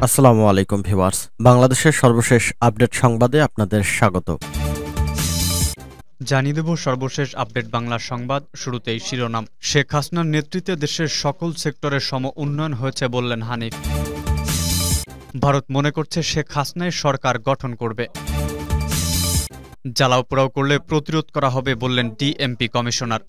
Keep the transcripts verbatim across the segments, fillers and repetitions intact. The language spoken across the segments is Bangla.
আসসালামু আলাইকুম ভিউয়ার্স, বাংলাদেশের সর্বশেষ আপডেট সংবাদে আপনাদের স্বাগত। জানিয়ে দেব সর্বশেষ আপডেট বাংলা সংবাদ। শুরুতেই শিরোনাম। শেখ হাসিনার নেতৃত্বে দেশের সকল সেক্টরের সম উন্নয়ন হয়েছে বললেন হানিফ। ভারত মনে করছে শেখ হাসিনাই সরকার গঠন করবে। জ্বালাও পোড়াও করলে প্রতিরোধ করা হবে বললেন ডিএমপি কমিশনার।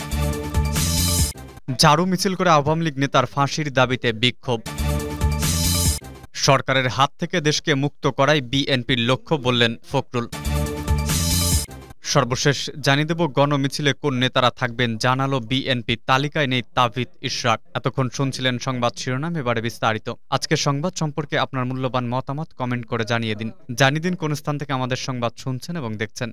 ঝাড়ু মিছিল করে আওয়ামী লীগ নেতার ফাঁসির দাবিতে বিক্ষোভ। সরকারের হাত থেকে দেশকে মুক্ত করাই বিএনপির লক্ষ্য বললেন ফখরুল। সর্বশেষ জানিয়ে দেব গণমিছিলে কোন নেতারা থাকবেন জানালো বিএনপি, তালিকায় নেই তাবিদ ইশরাক। এতক্ষণ শুনছিলেন সংবাদ শিরোনাম, এবারে বিস্তারিত। আজকের সংবাদ সম্পর্কে আপনার মূল্যবান মতামত কমেন্ট করে জানিয়ে দিন। জানিয়ে দিন কোন স্থান থেকে আমাদের সংবাদ শুনছেন এবং দেখছেন।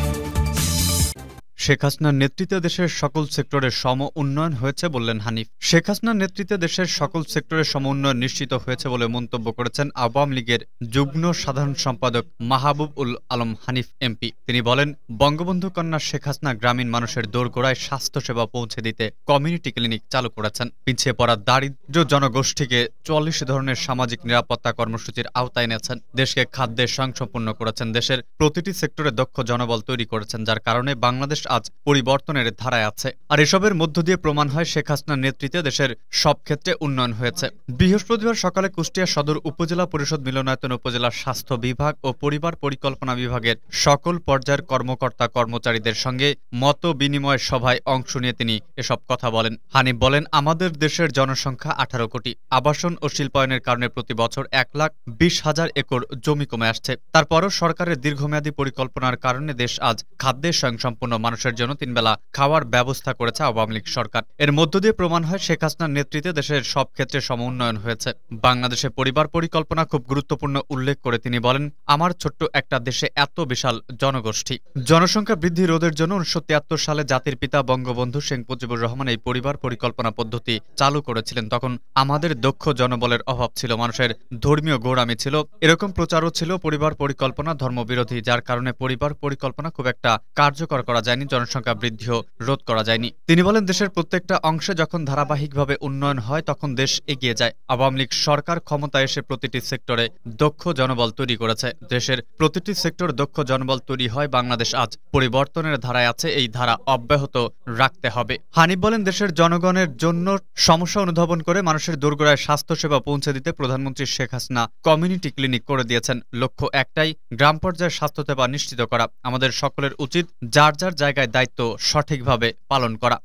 শেখ হাসিনার নেতৃত্বে দেশের সকল সেক্টরের সম উন্নয়ন হয়েছে বললেন হানিফ। শেখ হাসিনার নেতৃত্বে দেশের সকল সেক্টরের সম উন্নয়ন নিশ্চিত হয়েছে বলে মন্তব্য করেছেন আওয়ামী লীগের যুগ্ম সাধারণ সম্পাদক মাহবুব উল আলম হানিফ এমপি। তিনি বলেন, বঙ্গবন্ধু কন্যা শেখ হাসিনা গ্রামীণ মানুষের দোরগোড়ায় স্বাস্থ্যসেবা পৌঁছে দিতে কমিউনিটি ক্লিনিক চালু করেছেন। পিছিয়ে পড়া দারিদ্র্য জনগোষ্ঠীকে চল্লিশ ধরনের সামাজিক নিরাপত্তা কর্মসূচির আওতায় এনেছেন। দেশকে খাদ্যে স্বয়ংসম্পূর্ণ করেছেন। দেশের প্রতিটি সেক্টরে দক্ষ জনবল তৈরি করেছেন, যার কারণে বাংলাদেশ আজ পরিবর্তনের ধারায় আছে। আর এসবের মধ্য দিয়ে প্রমাণ হয় শেখ হাসিনার নেতৃত্বে দেশের সব ক্ষেত্রে উন্নয়ন হয়েছে। বৃহস্পতিবার সকালে কুষ্টিয়া সদর উপজেলা পরিষদ মিলনায়তন উপজেলার স্বাস্থ্য বিভাগ ও পরিবার পরিকল্পনা বিভাগের সকল পর্যায়ের কর্মকর্তা কর্মচারীদের সঙ্গে মত বিনিময় সভায় অংশ নিয়ে তিনি এসব কথা বলেন। হানিফ বলেন, আমাদের দেশের জনসংখ্যা আঠারো কোটি। আবাসন ও শিল্পায়নের কারণে প্রতি বছর এক লাখ বিশ হাজার একর জমি কমে আসছে। তারপরও সরকারের দীর্ঘমেয়াদী পরিকল্পনার কারণে দেশ আজ খাদ্যে স্বয়ংসম্পূর্ণ মানুষের জন্য তিন বেলা খাওয়ার ব্যবস্থা করেছে আওয়ামী লীগ সরকার। এর মধ্য দিয়ে প্রমাণ হয় শেখ হাসিনার নেতৃত্বে দেশের সব ক্ষেত্রে সম উন্নয়ন হয়েছে। বাংলাদেশে পরিবার পরিকল্পনা খুব গুরুত্বপূর্ণ উল্লেখ করে তিনি বলেন, আমার ছোট্ট একটা দেশে এত বিশাল জনগোষ্ঠী। জনসংখ্যা বৃদ্ধি রোধের জন্য উনিশশো তিয়াত্তর সালে জাতির পিতা বঙ্গবন্ধু শেখ মুজিবুর রহমান এই পরিবার পরিকল্পনা পদ্ধতি চালু করেছিলেন। তখন আমাদের দক্ষ জনবলের অভাব ছিল, মানুষের ধর্মীয় গোঁড়ামি ছিল, এরকম প্রচারও ছিল। পরিবার পরিকল্পনা ধর্মবিরোধী, যার কারণে পরিবার পরিকল্পনা খুব একটা কার্যকর করা যায়নি, জনসংখ্যা বৃদ্ধিও রোধ করা যায়নি। তিনি বলেন, দেশের প্রত্যেকটা অংশে যখন ধারাবাহিকভাবে উন্নয়ন হয় তখন দেশ এগিয়ে যায়। আওয়ামী লীগ সরকার ক্ষমতায় এসে প্রতিটি সেক্টরে দক্ষ জনবল তৈরি করেছে। দেশের প্রতিটি সেক্টর দক্ষ জনবল তৈরি হয়। বাংলাদেশ আজ পরিবর্তনের ধারায় আছে, এই ধারা অব্যাহত রাখতে হবে। হানিফ বলেন, দেশের জনগণের জন্য সমস্যা অনুধাবন করে মানুষের দোরগোড়ায় স্বাস্থ্যসেবা পৌঁছে দিতে প্রধানমন্ত্রী শেখ হাসিনা কমিউনিটি ক্লিনিক করে দিয়েছেন। লক্ষ্য একটাই, গ্রাম পর্যায়ে স্বাস্থ্যসেবা নিশ্চিত করা। আমাদের সকলের উচিত যার যার জায়গায় দায়িত্ব সঠিকভাবে পালন করা।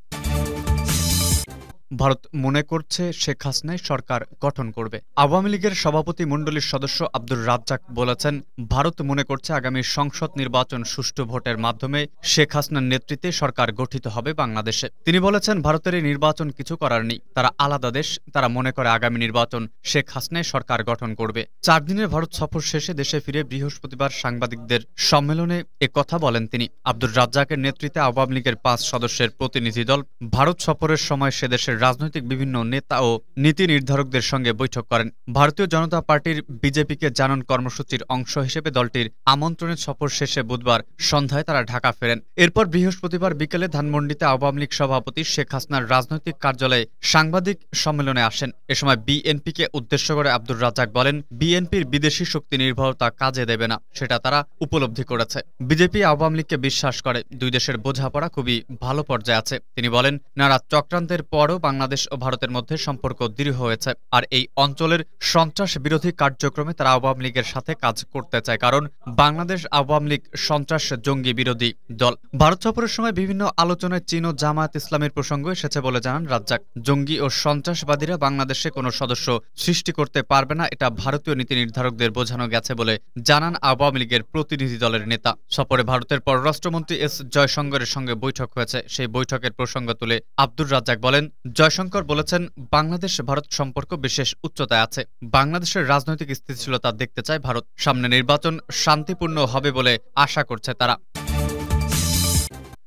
ভারত মনে করছে শেখ হাসিনাই সরকার গঠন করবে। আওয়ামী লীগের সভাপতি মণ্ডলীর সদস্য আব্দুর রাজ্জাক বলেছেন, ভারত মনে করছে আগামী সংসদ নির্বাচন সুষ্ঠু ভোটের মাধ্যমে শেখ হাসিনার নেতৃত্বে সরকার গঠিত হবে বাংলাদেশে। তিনি বলেছেন, ভারতের এই নির্বাচন কিছু করার নেই, তারা আলাদা দেশ। তারা মনে করে আগামী নির্বাচন শেখ হাসিনাই সরকার গঠন করবে। চার দিনের ভারত সফর শেষে দেশে ফিরে বৃহস্পতিবার সাংবাদিকদের সম্মেলনে একথা বলেন তিনি। আব্দুর রাজ্জাকের নেতৃত্বে আওয়ামী লীগের পাঁচ সদস্যের প্রতিনিধি দল ভারত সফরের সময় সে দেশের রাজনৈতিক বিভিন্ন নেতা ও নীতি নির্ধারকদের সঙ্গে বৈঠক করেন। ভারতীয় জনতা পার্টির বিজেপিকে জানান কর্মসূচির অংশ হিসেবে দলটির আমন্ত্রণের সফর শেষে বুধবার সন্ধ্যায় তারা ঢাকা ফেরেন। এরপর বৃহস্পতিবার বিকেলে ধানমন্ডিতে আওয়ামী লীগ সভাপতি শেখ হাসিনার রাজনৈতিক কার্যালয়ে সাংবাদিক সম্মেলনে আসেন। এ সময় বিএনপিকে উদ্দেশ্য করে আব্দুর রাজ্জাক বলেন, বিএনপির বিদেশি শক্তি নির্ভরতা কাজে দেবে না, সেটা তারা উপলব্ধি করেছে। বিজেপি আওয়ামী লীগকে বিশ্বাস করে দুই দেশের বোঝাপড়া খুবই ভালো পর্যায়ে আছে। তিনি বলেন, নানা চক্রান্তের পরও বাংলাদেশ ও ভারতের মধ্যে সম্পর্ক দৃঢ় হয়েছে। আর এই অঞ্চলের সন্ত্রাস বিরোধী কার্যক্রমে তারা আওয়ামী লীগের সাথে কাজ করতে চায়, কারণ বাংলাদেশ আওয়ামী লীগ সন্ত্রাস জঙ্গি বিরোধী দল। ভারত সফরের সময় বিভিন্ন আলোচনায় চীন ও জামায়াত ইসলামের প্রসঙ্গ এসেছে বলে জানান রাজ্জাক। জঙ্গি ও সন্ত্রাসবাদীরা বাংলাদেশে কোনো সদস্য সৃষ্টি করতে পারবে না, এটা ভারতীয় নীতি নির্ধারকদের বোঝানো গেছে বলে জানান আওয়ামী লীগের প্রতিনিধি দলের নেতা। সফরে ভারতের পররাষ্ট্রমন্ত্রী এস জয়শঙ্করের সঙ্গে বৈঠক হয়েছে। সেই বৈঠকের প্রসঙ্গ তুলে আব্দুর রাজ্জাক বলেন, জয়শঙ্কর বলেছেন, বাংলাদেশ ভারত সম্পর্ক বিশেষ উচ্চতায় আছে। বাংলাদেশের রাজনৈতিক স্থিতিশীলতা দেখতে চায় ভারত। সামনে নির্বাচন শান্তিপূর্ণ হবে বলে আশা করছে তারা।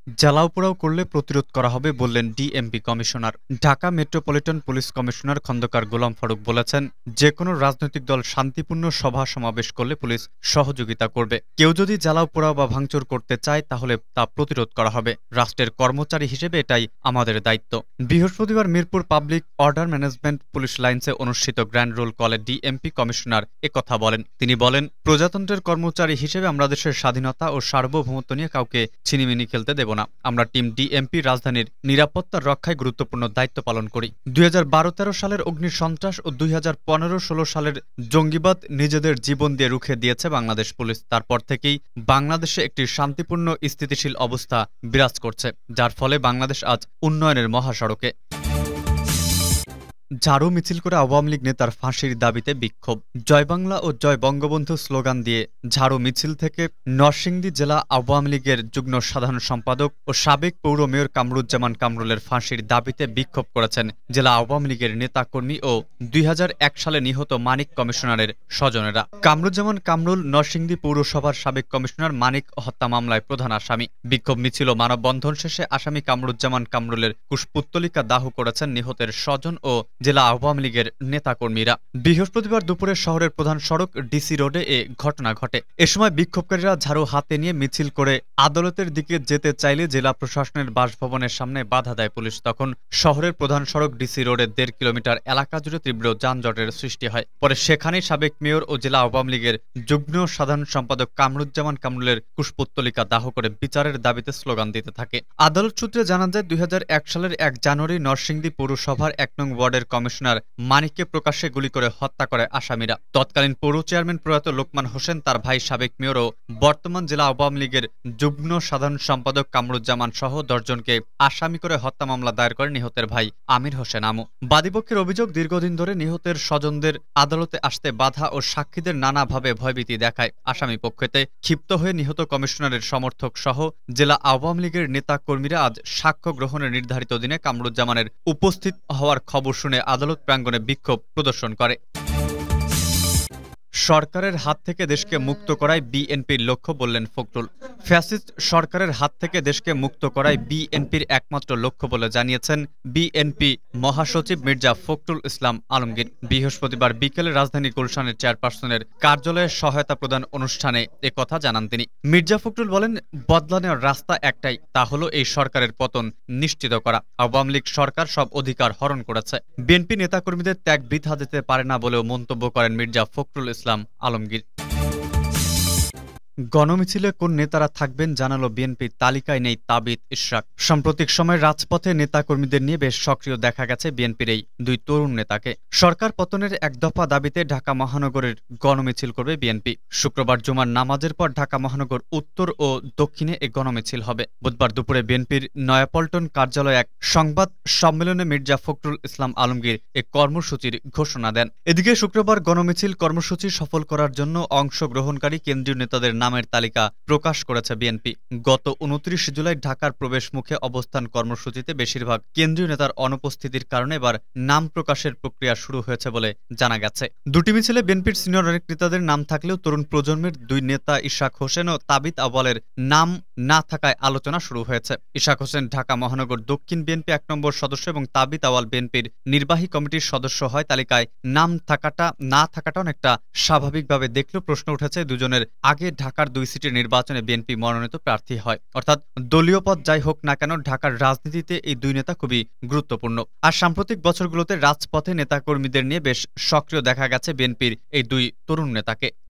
জ্বালাও পোড়াও করলে প্রতিরোধ করা হবে বললেন DMP commissioner. Dhaka metropolitan police commissioner Khandakar Golam Faruk বলেছেন, যে কোনো রাজনৈতিক দল শান্তিপূর্ণ সভা সমাবেশ করলে পুলিশ সহযোগিতা করবে। কেউ যদি জ্বালাও পোড়াও বা ভাঙচুর করতে চায় তাহলে তা প্রতিরোধ করা হবে। রাষ্ট্রের কর্মচারী হিসেবে এটাই আমাদের দায়িত্ব। বৃহস্পতিবার Mirpur public order management police লাইন্সে অনুষ্ঠিত গ্র্যান্ড রোল কলে ডিএমপি কমিশনার একথা বলেন। তিনি বলেন, প্রজাতন্ত্রের কর্মচারী হিসেবে আমরা দেশের স্বাধীনতা ও সার্বভৌমত্ব নিয়ে কাউকে ছিনিমিনি খেলতে দেব না। আমরা টিম ডিএমপি রাজধানীর নিরাপত্তা রক্ষায় গুরুত্বপূর্ণ দায়িত্ব পালন করি। দুই হাজার বারো তেরো সালের অগ্নি সন্ত্রাস ও দুই হাজার পনেরো ষোলো সালের জঙ্গিবাদ নিজেদের জীবন দিয়ে রুখে দিয়েছে বাংলাদেশ পুলিশ। তারপর থেকেই বাংলাদেশে একটি শান্তিপূর্ণ স্থিতিশীল অবস্থা বিরাজ করছে, যার ফলে বাংলাদেশ আজ উন্নয়নের মহাসড়কে। ঝাড়ু মিছিল করে আওয়ামী লীগ নেতার ফাঁসির দাবিতে বিক্ষোভ। জয় বাংলা ও জয় বঙ্গবন্ধু স্লোগান দিয়ে ঝাড়ু মিছিল থেকে নরসিংদী জেলা আওয়ামী লীগের যুগ্ম সাধারণ সম্পাদক ও সাবেক পৌর মেয়র কামরুজ্জামান কামরুলের ফাঁসির দাবিতে বিক্ষোভ করেছেন জেলা আওয়ামী লীগের নেতাকর্মী ও দুই হাজার এক সালে নিহত মানিক কমিশনারের স্বজনেরা। কামরুজ্জামান কামরুল নরসিংদী পৌরসভার সাবেক কমিশনার মানিক হত্যা মামলায় প্রধান আসামি। বিক্ষোভ মিছিল ও মানববন্ধন শেষে আসামি কামরুজ্জামান কামরুলের কুশপুত্তলিকা দাহ করেছেন নিহতের স্বজন ও জেলা আওয়ামী লীগের নেতাকর্মীরা। বৃহস্পতিবার দুপুরে শহরের প্রধান সড়ক ডিসি রোডে এ ঘটনা ঘটে। এ সময় বিক্ষোভকারীরা ঝাড়ু হাতে নিয়ে মিছিল করে আদালতের দিকে যেতে চাইলে জেলা প্রশাসনের বাসভবনের সামনে বাধা দেয় পুলিশ। তখন শহরের প্রধান সড়ক ডিসি রোডের দেড় কিলোমিটার এলাকা জুড়ে তীব্র যানজটের সৃষ্টি হয়। পরে সেখানেই সাবেক মেয়র ও জেলা আওয়ামী লীগের যুগ্ম সাধারণ সম্পাদক কামরুজ্জামান কামরুলের কুশপুত্তলিকা দাহ করে বিচারের দাবিতে স্লোগান দিতে থাকে। আদালত সূত্রে জানা যায়, দুই হাজার এক সালের এক জানুয়ারি নরসিংদী পৌরসভার এক নং ওয়ার্ডের কমিশনার মানিককে প্রকাশ্যে গুলি করে হত্যা করে আসামিরা। তৎকালীন পৌর চেয়ারম্যান প্রয়াত লোকমান হোসেন, তার ভাই সাবেক মেয়র ও বর্তমান জেলা আওয়ামী লীগের যুগ্ম সাধারণ সম্পাদক কামরুজ্জামান সহ দশজনকে আসামি করে হত্যা মামলা দায়ের করে নিহতের ভাই আমির হোসেন আমু। বাদীপক্ষের অভিযোগ, দীর্ঘদিন ধরে নিহতের স্বজনদের আদালতে আসতে বাধা ও সাক্ষীদের নানাভাবে ভয়ভীতি দেখায় আসামি পক্ষেতে ক্ষিপ্ত হয়ে নিহত কমিশনারের সমর্থক সহ জেলা আওয়ামী লীগের নেতা কর্মীরা আজ সাক্ষ্য গ্রহণের নির্ধারিত দিনে কামরুজ্জামানের উপস্থিত হওয়ার খবর শুনে আদালত প্রাঙ্গণে বিক্ষোভ প্রদর্শন করে। সরকারের হাত থেকে দেশকে মুক্ত করাই বিএনপির লক্ষ্য বললেন ফখরুল। ফ্যাসিস্ট সরকারের হাত থেকে দেশকে মুক্ত করাই বিএনপির একমাত্র লক্ষ্য বলে জানিয়েছেন বিএনপি মহাসচিব মির্জা ফখরুল ইসলাম আলমগীর। বৃহস্পতিবার বিকেলে রাজধানী গুলশানের চেয়ারপারসনের কার্যালয়ে সহায়তা প্রদান অনুষ্ঠানে একথা জানান তিনি। মির্জা ফখরুল বলেন, বদলা নেওয়ার রাস্তা একটাই, তা হলো এই সরকারের পতন নিশ্চিত করা। আওয়ামী লীগ সরকার সব অধিকার হরণ করেছে। বিএনপি নেতাকর্মীদের ত্যাগ বৃথা যেতে পারে না বলেও মন্তব্য করেন মির্জা ফখরুল ইসলাম আলমগীর। গণমিছিলে কোন নেতারা থাকবেন জানালো বিএনপি, তালিকায় নেই তাবিত ইশরাক। সাম্প্রতিক সময়ে রাজপথে নেতাকর্মীদের নিয়ে বেশ সক্রিয় দেখা গেছে বিএনপির এই দুই তরুণ নেতাকে। সরকার পতনের এক দফা দাবিতে ঢাকা মহানগরের গণমিছিল করবে বিএনপি। শুক্রবার জুমার নামাজের পর ঢাকা মহানগর উত্তর ও দক্ষিণে এ গণমিছিল হবে। বুধবার দুপুরে বিএনপির নয়াপল্টন কার্যালয়ে এক সংবাদ সম্মেলনে মির্জা ফখরুল ইসলাম আলমগীর এ কর্মসূচির ঘোষণা দেন। এদিকে শুক্রবার গণমিছিল কর্মসূচি সফল করার জন্য অংশগ্রহণকারী কেন্দ্রীয় নেতাদের নামের তালিকা প্রকাশ করেছে বিএনপি। গত উনত্রিশ জুলাই ঢাকার প্রবেশ মুখে অবস্থান কর্মসূচিতে বেশিরভাগ কেন্দ্রীয় নেতার অনুপস্থিতির কারণে এবার নাম প্রকাশের প্রক্রিয়া শুরু হয়েছে বলে জানা গেছে। দুটি মিছিলে বিএনপির সিনিয়র অনেক নেতাদের নাম থাকলেও তরুণ প্রজন্মের দুই নেতা ইশাক হোসেন ও তাবিত আওয়ালের নাম না থাকায় আলোচনা শুরু হয়েছে। ইশাক হোসেন ঢাকা মহানগর দক্ষিণ বিএনপি এক নম্বর সদস্য এবং তাবিত আওয়াল বিএনপির নির্বাহী কমিটির সদস্য হয়। তালিকায় নাম থাকাটা না থাকাটা অনেকটা স্বাভাবিকভাবে দেখলেও প্রশ্ন উঠেছে, দুজনের আগে ঢাকার দুই সিটের নির্বাচনে বিএনপি মনোনীত প্রার্থী হয়। অর্থাৎ দলীয় পদ যাই হোক না কেন, ঢাকার রাজনীতিতে এই দুই নেতা খুবই গুরুত্বপূর্ণ। আর সাম্প্রতিক বছরগুলোতে রাজপথে নেতাকর্মীদের নিয়ে বেশ সক্রিয় দেখা গেছে বিএনপির এই দুই তরুণ নেতাকে।